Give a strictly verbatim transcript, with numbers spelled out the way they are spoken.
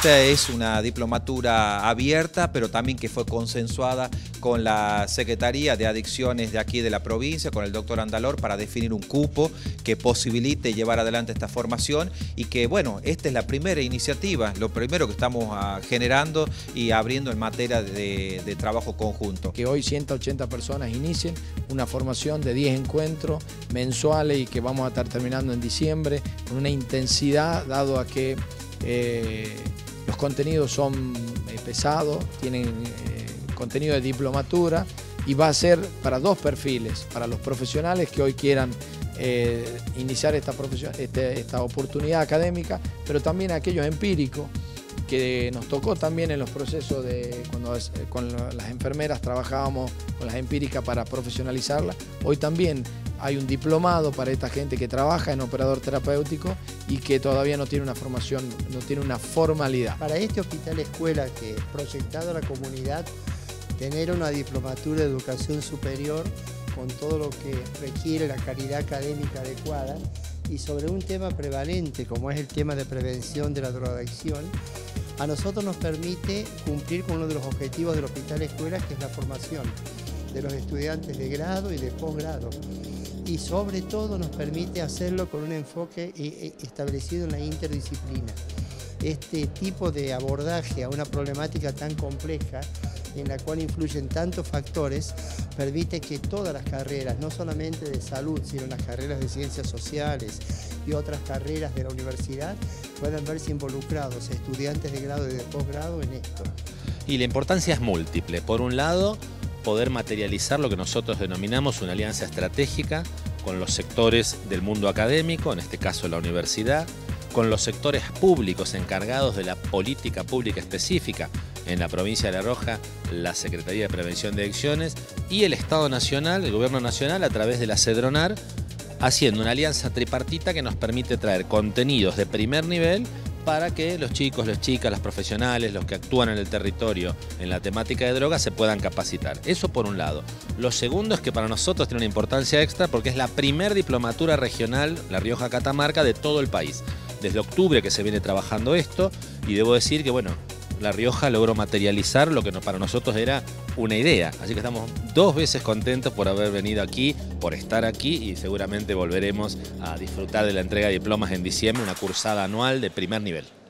Esta es una diplomatura abierta, pero también que fue consensuada con la Secretaría de Adicciones de aquí de la provincia, con el doctor Andalor, para definir un cupo que posibilite llevar adelante esta formación y que, bueno, esta es la primera iniciativa, lo primero que estamos uh, generando y abriendo en materia de, de trabajo conjunto. Que hoy ciento ochenta personas inicien una formación de diez encuentros mensuales y que vamos a estar terminando en diciembre con una intensidad, dado a que eh, los contenidos son eh, pesados, tienen eh, contenido de diplomatura y va a ser para dos perfiles, para los profesionales que hoy quieran eh, iniciar esta, profesión, este, esta oportunidad académica, pero también aquellos empíricos que nos tocó también en los procesos de cuando con las enfermeras trabajábamos con las empíricas para profesionalizarlas. Hoy también hay un diplomado para esta gente que trabaja en operador terapéutico y que todavía no tiene una formación, no tiene una formalidad. Para este hospital escuela que es proyectado a la comunidad, tener una diplomatura de educación superior con todo lo que requiere la calidad académica adecuada y sobre un tema prevalente como es el tema de prevención de la drogadicción, a nosotros nos permite cumplir con uno de los objetivos del Hospital Escuela, que es la formación de los estudiantes de grado y de posgrado. Y sobre todo nos permite hacerlo con un enfoque establecido en la interdisciplina. Este tipo de abordaje a una problemática tan compleja, en la cual influyen tantos factores, permite que todas las carreras, no solamente de salud, sino las carreras de ciencias sociales y otras carreras de la universidad, puedan verse involucrados estudiantes de grado y de posgrado en esto. Y la importancia es múltiple. Por un lado, poder materializar lo que nosotros denominamos una alianza estratégica con los sectores del mundo académico, en este caso la universidad, con los sectores públicos encargados de la política pública específica, en la provincia de La Rioja, la Secretaría de Prevención de Adicciones y el Estado Nacional, el Gobierno Nacional, a través de la CEDRONAR, haciendo una alianza tripartita que nos permite traer contenidos de primer nivel para que los chicos, las chicas, los profesionales, los que actúan en el territorio en la temática de drogas se puedan capacitar. Eso por un lado. Lo segundo es que para nosotros tiene una importancia extra porque es la primer diplomatura regional, La Rioja-Catamarca, de todo el país. Desde octubre que se viene trabajando esto y debo decir que, bueno, La Rioja logró materializar lo que para nosotros era una idea. Así que estamos dos veces contentos por haber venido aquí, por estar aquí y seguramente volveremos a disfrutar de la entrega de diplomas en diciembre, una cursada anual de primer nivel.